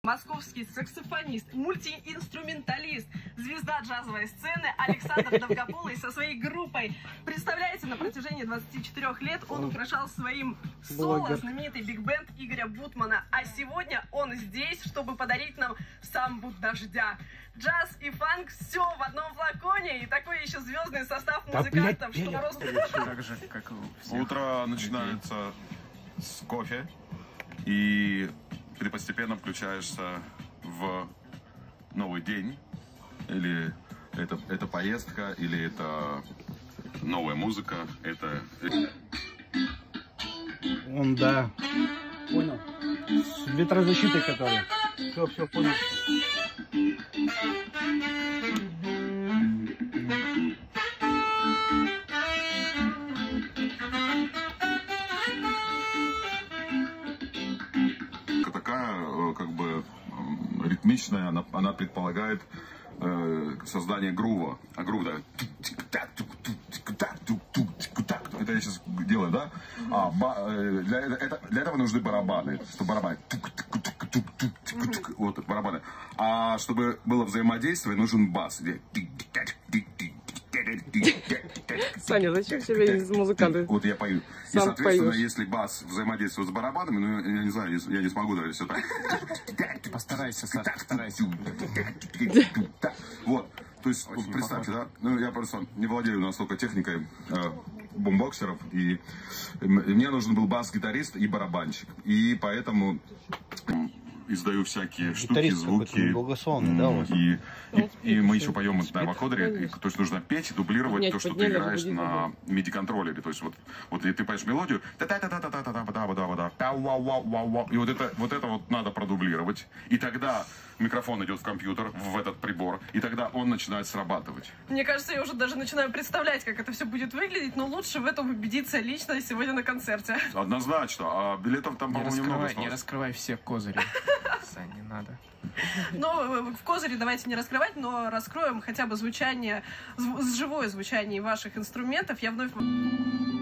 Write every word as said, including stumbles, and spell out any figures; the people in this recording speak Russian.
Московский саксофонист, мультиинструменталист, звезда джазовой сцены Александр Довгополый со своей группой. Представляете, на протяжении двадцати четырёх лет он украшал своим соло знаменитый биг-бенд Игоря Бутмана. А сегодня он здесь, чтобы подарить нам самбу дождя. Джаз и фанк — все в одном флаконе. И такой еще звездный состав музыкантов, что мороз... Так же, как утро начинается с кофе, и ты постепенно включаешься в новый день, или это, это поездка, или это новая музыка, это... Он, да. Понял. С ветрозащитой который. Все, все, понял. Такая, как бы, ритмичная, она, она предполагает э, создание грува. А грув, да. Это я сейчас делаю, да? А, ба, для, это, для этого нужны барабаны. Чтобы барабаны. Вот барабаны. А чтобы было взаимодействие, нужен бас. Саня, зачем себе из музыканта? Вот я пою. И, соответственно, если бас взаимодействует с барабанами, ну, я не знаю, я не смогу даже все так. Постарайся, Саша, постарайся. Вот. То есть, представьте, да? Ну, я просто не владею настолько техникой э, бумбоксеров, и мне нужен был бас-гитарист и барабанщик. И поэтому издаю всякие штуки, звуки. Да, и, и, и мы еще поем на вокодере. То есть нужно петь, дублировать Поднять, то, что подняли, ты играешь будет, на миди-контроллере. То есть вот, вот и ты поешь мелодию, и вот это, вот это вот надо продублировать. И тогда микрофон идет в компьютер, в этот прибор, и тогда он начинает срабатывать. Мне кажется, я уже даже начинаю представлять, как это все будет выглядеть, но лучше в этом убедиться лично сегодня на концерте. Однозначно. А билетов там, по-моему, немного осталось. Не раскрывай все козыри. Сань, не надо. Ну, в козыре давайте не раскрывать, но раскроем хотя бы звучание, живое звучание ваших инструментов. Я вновь...